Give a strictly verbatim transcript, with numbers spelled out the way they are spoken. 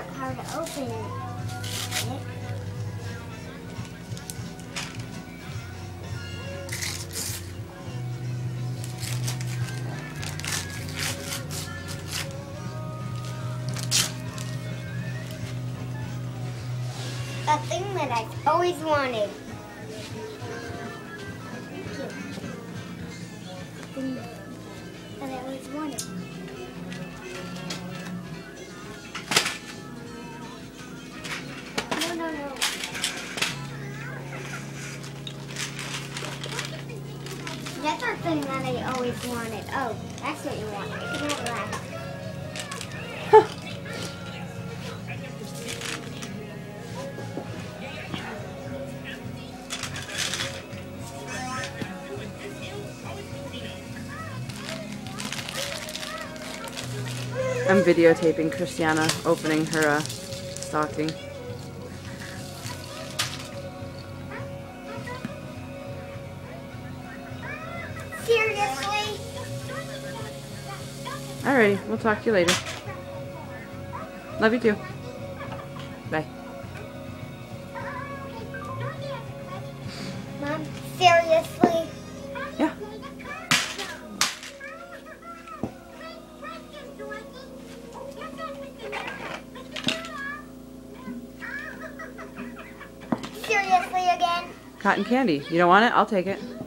out how to open it. A thing that I've always wanted. Thank you. That I always wanted. No, no, no. That's our thing that I always wanted. Oh, that's what you want. You can have that. I'm videotaping Christiana opening her uh, stocking. Seriously? Alrighty, we'll talk to you later. Love you too. Bye. Mom, seriously? Yeah. Seriously again? Cotton candy. You don't want it? I'll take it.